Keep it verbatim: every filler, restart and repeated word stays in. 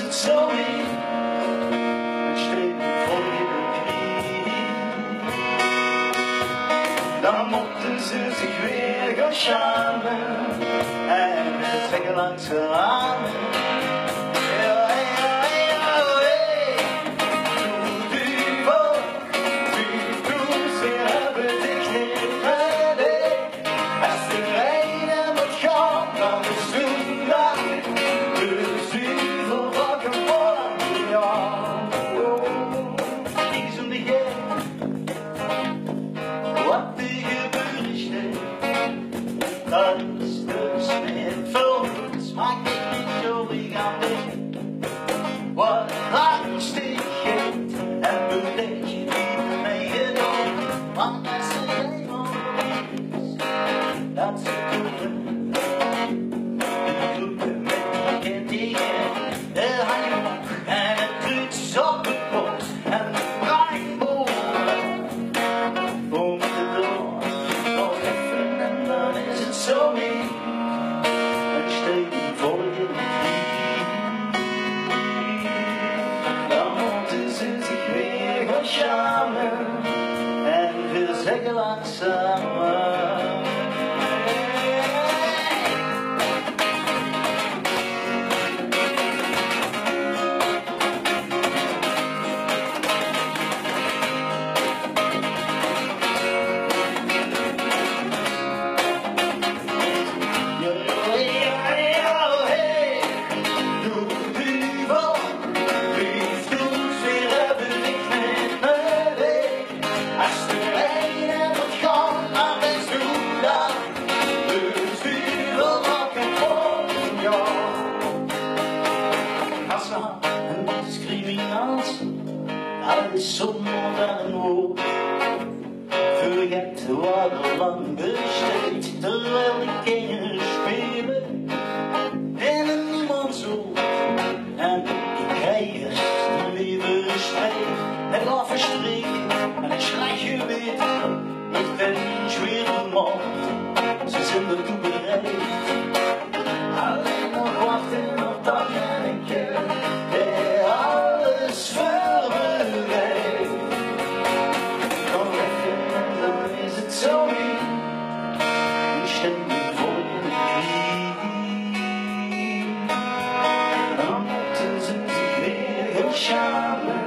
het zo niet. Een streep voor je knie. Dan moeten ze zich weer gaan schamen en weer trekken langs de armen. Ja, ja, ja, hey. Doe die volk, die toes weer hebben dicht in het dek. Als de reden moet gaan, dan is het dag. Dus die vol vakken voor ja. Ik zoek de gek, wat die gebeurd is, dat is dus meer volgens maak ik niet zo lichaam weg. Wat hartstikke geeft en beweeg je niet mee gedaan. Want als er eenmaal is, dat ze doen. De groepen met die ketingen, de handjemok en het drugs op de pot en de braaiboren. Om de door, nog even en dan is het zo niet. Een streep voor je dan moeten ze zich weer gaan schamen en veel zeggen langzamer. En discriminatie, alles zonder een woord. Vergeet wat er lang besteed, terwijl ik kinderen spelen. En niemand zo, en ik krijg eerst een lieve streep. Met laffe streken en een slagje wit, met een zware mond. Ze zijn er toe bereid. Alleen nog wachten op dat manneke, die alles voorbereidt. Nog even en dan is het zo niet. Een stem voor je knie. Dan moeten ze zich weer gaan schamen